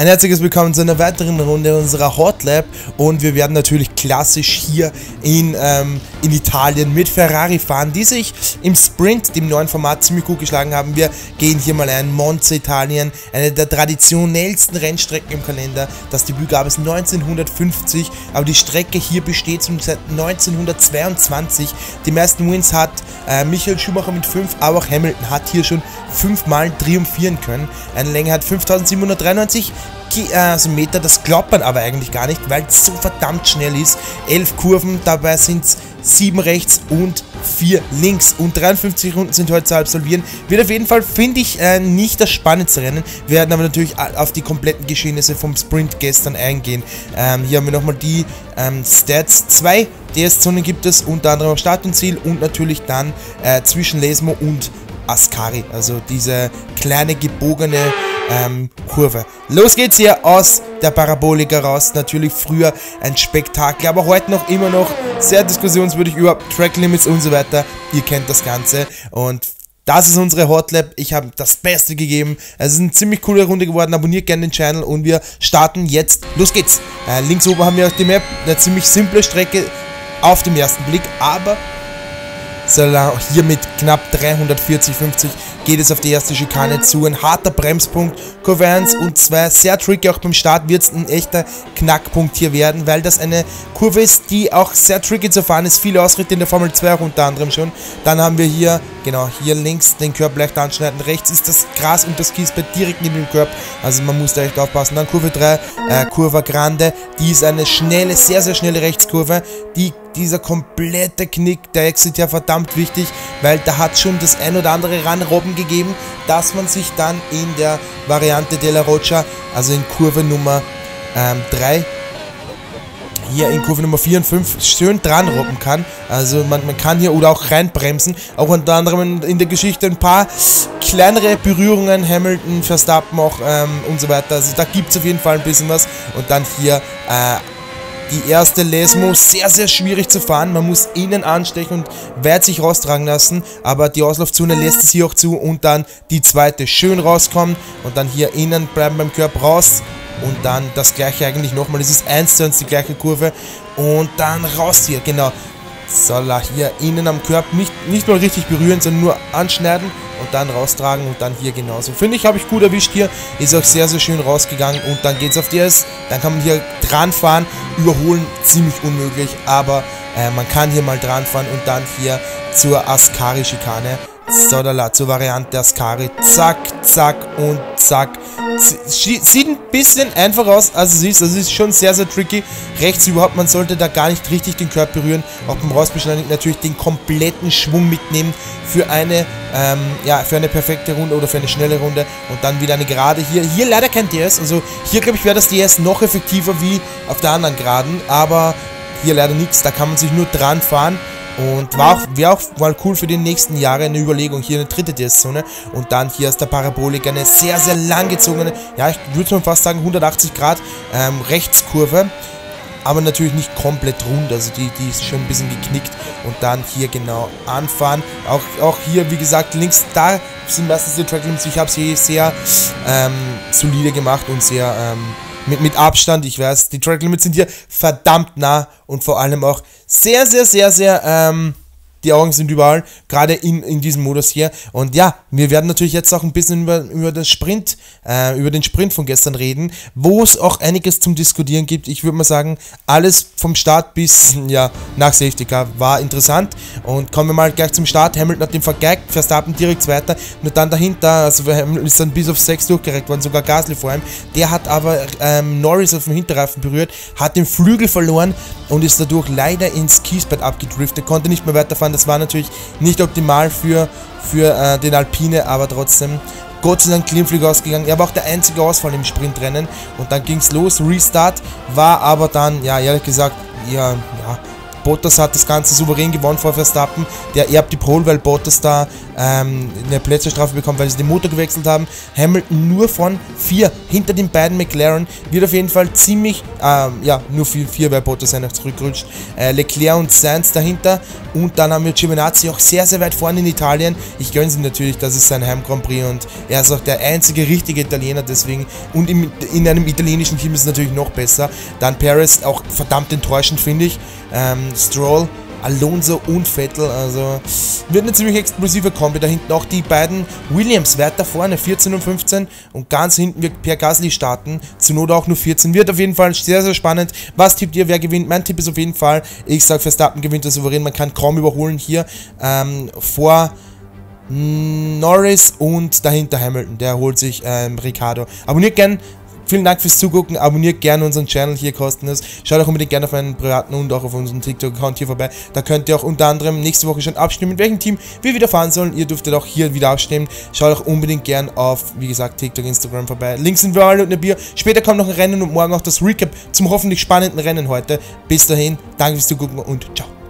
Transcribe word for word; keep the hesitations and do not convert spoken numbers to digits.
Ein herzliches Willkommen zu einer weiteren Runde unserer Hot Lap und wir werden natürlich klassisch hier in, ähm, in Italien mit Ferrari fahren, die sich im Sprint, dem neuen Format, ziemlich gut geschlagen haben. Wir gehen hier mal ein Monza Italien, eine der traditionellsten Rennstrecken im Kalender. Das Debüt gab es neunzehnhundertfünfzig, aber die Strecke hier besteht schon seit neunzehnhundertzweiundzwanzig. Die meisten Wins hat äh, Michael Schumacher mit fünf, aber auch Hamilton hat hier schon fünfmal triumphieren können. Eine Länge hat fünftausendsiebenhundertdreiundneunzig also Meter, das glaubt man aber eigentlich gar nicht, weil es so verdammt schnell ist. Elf Kurven, dabei sind es sieben rechts und vier links und dreiundfünfzig Runden sind heute zu absolvieren. Wird auf jeden Fall, finde ich, äh, nicht das spannendste Rennen. Wir werden aber natürlich auf die kompletten Geschehnisse vom Sprint gestern eingehen. Ähm, hier haben wir nochmal die ähm, Stats. Zwei D S-Zonen gibt es, unter anderem auf Start und Ziel und natürlich dann äh, zwischen Lesmo und Ascari, also diese kleine gebogene ähm, Kurve. Los geht's hier aus der Parabolika raus. Natürlich früher ein Spektakel, aber heute noch immer noch sehr diskussionswürdig über Track Limits und so weiter. Ihr kennt das Ganze und das ist unsere Hot Lap. Ich habe das Beste gegeben. Es ist eine ziemlich coole Runde geworden. Abonniert gerne den Channel und wir starten jetzt. Los geht's. Äh, links oben haben wir auch die Map. Eine ziemlich simple Strecke auf den ersten Blick, aber hier mit knapp dreihundertvierzig, fünfzig geht es auf die erste Schikane zu. Ein harter Bremspunkt, Kurve eins und zwei, sehr tricky, auch beim Start wird es ein echter Knackpunkt hier werden, weil das eine Kurve ist, die auch sehr tricky zu fahren ist. Viele Ausritte in der Formel zwei auch unter anderem schon. Dann haben wir hier, genau, hier links den Curb leicht anschneiden, rechts ist das Gras und das Kiesbett direkt neben dem Curb, also man muss da echt aufpassen. Dann Kurve drei, äh, Curva Grande, die ist eine schnelle, sehr, sehr schnelle Rechtskurve, die dieser komplette Knick, der Exit ja verdammt wichtig, weil da hat schon das ein oder andere Ranrobben gegeben, dass man sich dann in der Variante della Roccia, also in Kurve Nummer drei, hier in Kurve Nummer vier und fünf schön dran robben kann. Also man, man kann hier oder auch reinbremsen. Auch unter anderem in der Geschichte ein paar kleinere Berührungen, Hamilton, Verstappen auch ähm, und so weiter. Also da gibt es auf jeden Fall ein bisschen was. Und dann hier äh, die erste Lesmo, sehr, sehr schwierig zu fahren. Man muss innen anstechen und weit sich raustragen lassen. Aber die Auslaufzone lässt es hier auch zu. Und dann die zweite schön rauskommen. Und dann hier innen bleiben beim Körper raus. Und dann das gleiche eigentlich nochmal. Es ist eins zu eins die gleiche Kurve. Und dann raus hier, genau. So, hier innen am Körper nicht, nicht mal richtig berühren, sondern nur anschneiden und dann raustragen und dann hier genauso. Finde ich, habe ich gut erwischt hier. Ist auch sehr, sehr schön rausgegangen und dann geht es auf D S. Dann kann man hier dran fahren. Überholen ziemlich unmöglich, aber äh, man kann hier mal dran fahren und dann hier zur Ascari-Schikane. So, da zur Variante Ascari. Zack, zack und zack. Sieht ein bisschen einfach aus, als es ist. Das ist schon sehr, sehr tricky. Rechts überhaupt, man sollte da gar nicht richtig den Körper berühren. Auch beim Rausbeschleunigen natürlich den kompletten Schwung mitnehmen für eine, ähm, ja, für eine perfekte Runde oder für eine schnelle Runde. Und dann wieder eine Gerade hier. Hier leider kein D S. Also hier, glaube ich, wäre das D S noch effektiver wie auf der anderen Geraden. Aber hier leider nichts. Da kann man sich nur dran fahren. Und war auch, wäre auch mal cool für die nächsten Jahre eine Überlegung. Hier eine dritte D S-Zone. Und dann hier ist der Parabolik eine sehr, sehr langgezogene, ja, ich würde mal fast sagen hundertachtzig Grad ähm, Rechtskurve. Aber natürlich nicht komplett rund, also die, die ist schon ein bisschen geknickt. Und dann hier genau anfahren. Auch, auch hier, wie gesagt, links, da sind meistens die Track Limits. Ich habe sie sehr ähm, solide gemacht und sehr ähm, Mit, mit Abstand, ich weiß, die Track Limits sind hier verdammt nah und vor allem auch sehr, sehr, sehr, sehr, ähm, die Augen sind überall, gerade in, in diesem Modus hier. Und ja, wir werden natürlich jetzt auch ein bisschen über, über den Sprint, äh, über den Sprint von gestern reden, wo es auch einiges zum Diskutieren gibt. Ich würde mal sagen, alles vom Start bis, ja, nach Safety Car war interessant. Und kommen wir mal gleich zum Start. Hamilton hat den vergeigt, Verstappen direkt weiter. Nur dann dahinter, also Hamilton ist dann bis auf sechs durchgereicht worden, sogar Gasly vor ihm. Der hat aber ähm, Norris auf dem Hinterreifen berührt, hat den Flügel verloren und ist dadurch leider ins Kiesbett abgedriftet, konnte nicht mehr weiterfahren. Das war natürlich nicht optimal für, für äh, den Alpine, aber trotzdem Gott sei Dank Cleanflug ausgegangen. Er war auch der einzige Ausfall im Sprintrennen und dann ging es los. Restart war aber dann, ja, ehrlich gesagt, ja, ja, Bottas hat das Ganze souverän gewonnen vor Verstappen. Der erbt die Pole, weil Bottas da ähm, eine Plätzestrafe bekommt, weil sie den Motor gewechselt haben. Hamilton nur von vier hinter den beiden McLaren. Wird auf jeden Fall ziemlich, ähm, ja, nur vier, vier weil Bottas einfach zurückrutscht. Äh, Leclerc und Sainz dahinter. Und dann haben wir Giovinazzi auch sehr, sehr weit vorne in Italien. Ich gönne ihm natürlich, das ist sein Heim Grand Prix und er ist auch der einzige richtige Italiener, deswegen. Und im, in einem italienischen Team ist es natürlich noch besser. Dann Perez, auch verdammt enttäuschend, finde ich. Ähm, Stroll, Alonso und Vettel, also wird eine ziemlich explosive Kombi. Da hinten auch die beiden Williams weiter vorne, vierzehn und fünfzehn, und ganz hinten wird Pierre Gasly starten, zur Not auch nur vierzehn. Wird auf jeden Fall sehr, sehr spannend. Was tippt ihr, wer gewinnt? Mein Tipp ist auf jeden Fall, ich sage, Verstappen gewinnt der souverän, man kann kaum überholen hier ähm, vor Norris und dahinter Hamilton, der holt sich ähm, Ricciardo. Abonniert gerne. Vielen Dank fürs Zugucken, abonniert gerne unseren Channel hier kostenlos, schaut auch unbedingt gerne auf meinen privaten und auch auf unseren TikTok-Account hier vorbei, da könnt ihr auch unter anderem nächste Woche schon abstimmen, mit welchem Team wir wieder fahren sollen, ihr dürftet auch hier wieder abstimmen, schaut auch unbedingt gerne auf, wie gesagt, TikTok, Instagram vorbei, Links sind überall unten in der Bio, später kommt noch ein Rennen und morgen auch das Recap zum hoffentlich spannenden Rennen heute, bis dahin, danke fürs Zugucken und ciao.